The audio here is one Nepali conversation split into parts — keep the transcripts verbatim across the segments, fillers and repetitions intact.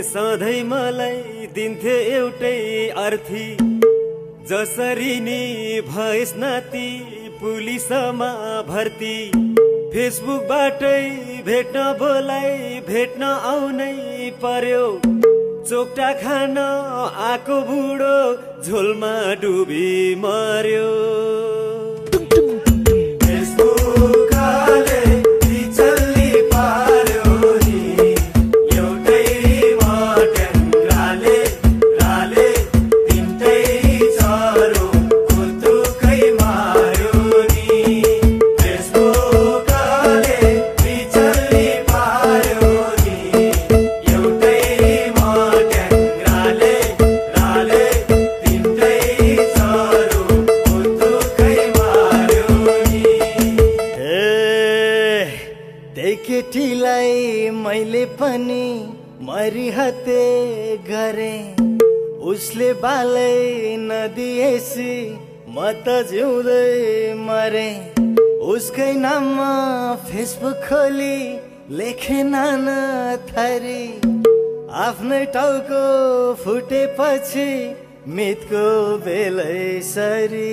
सधैँ मलाई दिन्थे एउटै अर्थी, जसरी नि भएस नाति पुलिसमा भर्ती। फेसबुकबाटै भेट्न बोलाई भेट्न आउनै पर्यो, चोक्टा खान आको बुढो झोलमा डुबी मर्यो। केटीलाई मैले पनि मरिहते गरे, उसले बालै नदिएसी म त जिउँदै मरे। उसकै नाममा फेसबुक खोली लेखे नाना थरी, आफ्नै टाउको फुटेपछि मितको बेलै सरी।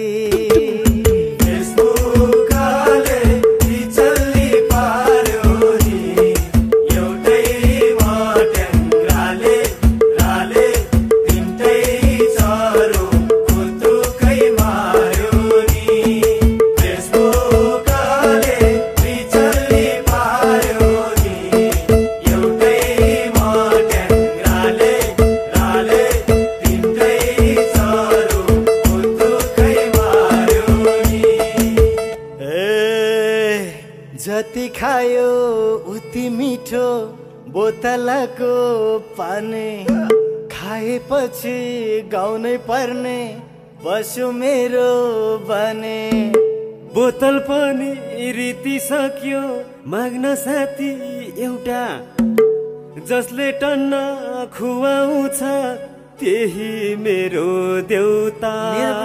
जति खायो उति मिठो बोतलको पानी, खाएपछि गाउनै पर्ने बस्यो मेरो बने। बोतल पनि रीति सक्यो माग्न साथी एउटा, जसले टन्न खुवाउँछ त्यही मेरो देउता।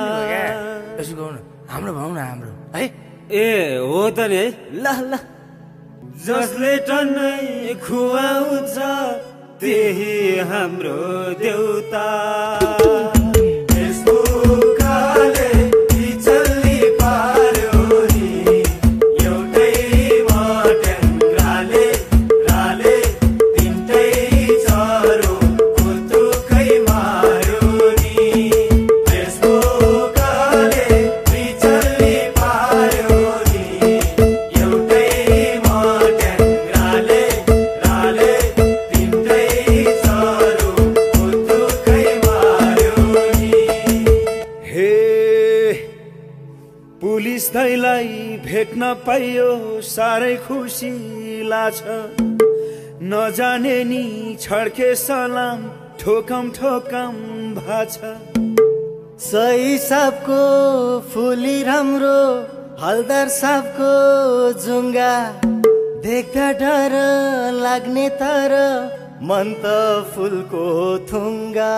हाम्रो भाउना हाम्रो है ए हो त नि है। ल ल जसले टन्नै खुवाउँछ त्यही हाम्रो देउता। पुलिस दाइलाई भेट्न पाइयो साह्रै खुसी लाग्छ, नजाने नि छड्के सलाम ठोकम ठोकम भाछ। सही सापको फुली राम्रो हलदर सापको जुङ्गा, देख्दा डर लाग्ने तर मन त फुलको थुङ्गा।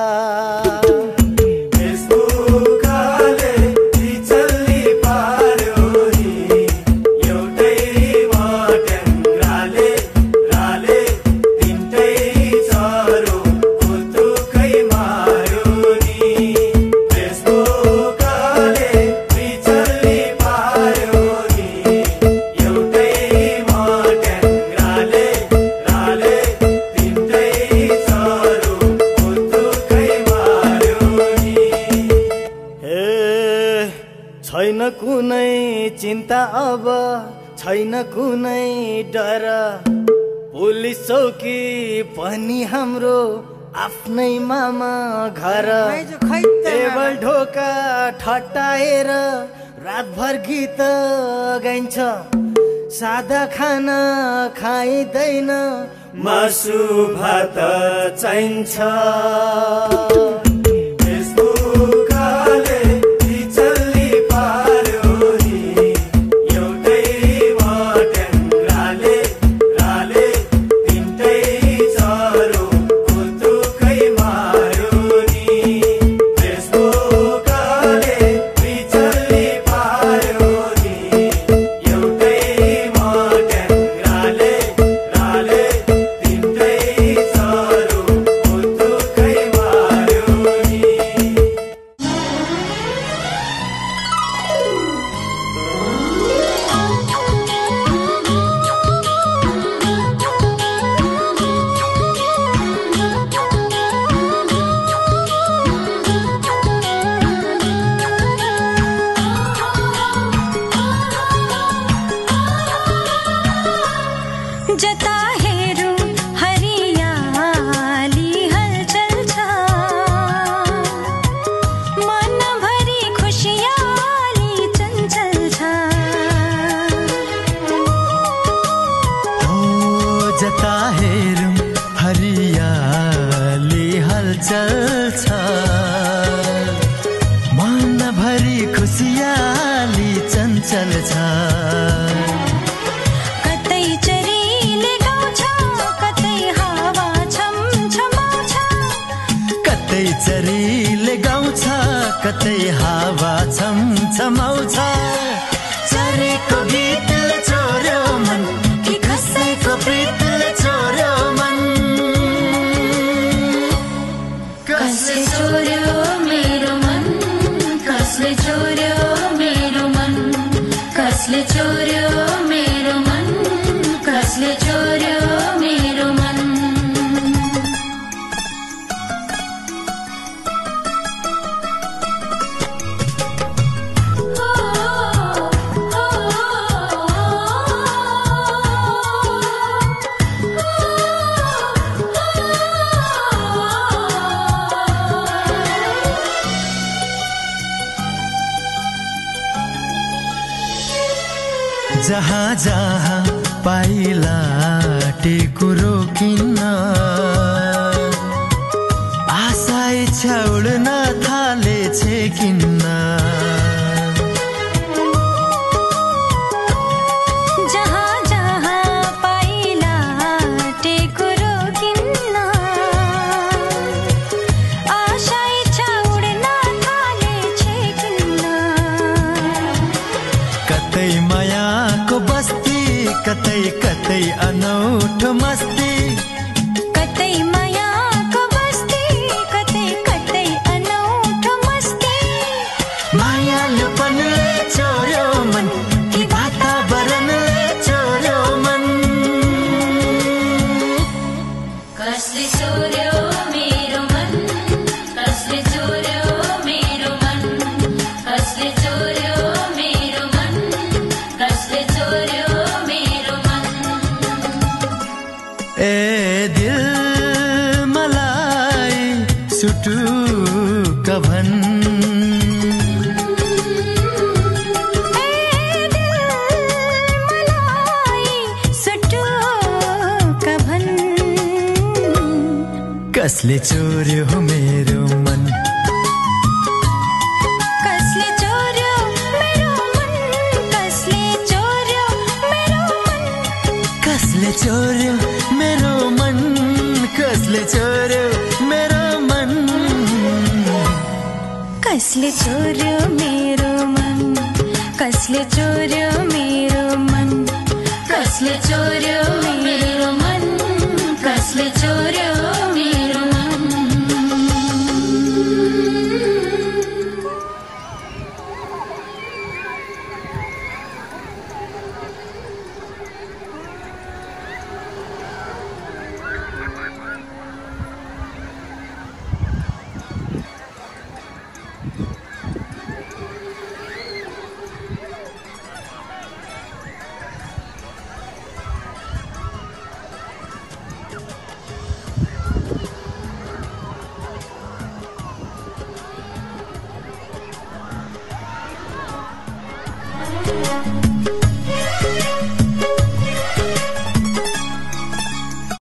छैन कुनै चिन्ता अब छैन कुनै डर, पुलिस चौकी पनि हाम्रो आफ्नै मामा घर। टेबल ढोका ठट्टाएर रातभर गीत गाइन्छ, सादा खाना खाइँदैन मासु भात चाहिन्छ। जता हेरौँ हरियाली हलचल छ मनभरि खुसियाली चञ्चल छ ओ जता हेरौँ हरियाली हलचल छ मनभरि खुसियाली चञ्चल छ कतै चरीले गाउँछ कतै हावा छमछमाउँछ कतै चरीले गाउँछ कतै हावा छमछमाउँछ चरेको गीतले चोर्यो मन कि कसैको प्रीतले चोर्यो मन कसले चोर्यो मेरो मन कसले चोर्यो मेरो मन कसले चोर्यो मेरो मन कसले चोर्यो मेरो मन जहाँ जहाँ पाइला टेको रोकिन्न आशा इच्छा उड्न थालेछे किन्न जहाँ जहाँ पाइला टेको रोकिन्न आशा इच्छा उड्न थालेछे किन्न कतै मायाको बस्ती कतै कतै अनौठो मस्ती कतै मायाको बस्ती कतै कतै अनौठो मस्ती मायालुपनले चोर्यो मन कि वातावरणले चोर्यो मन कसले चोर्यो मेरो मन कसले चोर्यो मेरो मन कसले चोर्यो मेरो मन कसले चोर्यो मेरो मन ए दिल मलाई सुटुक भन् ए दिल मलाई सुटुक भन् कसले चोर्यो मेरो मन कसले चोर्यो मेरो मन कसले चोर्यो मेरो मन कसले चोर्यो मेरो मन कसले चोर्यो मेरो मन कसले चोर्यो मेरो मन कसले चोर्यो मेरो मन कसले चोर्यो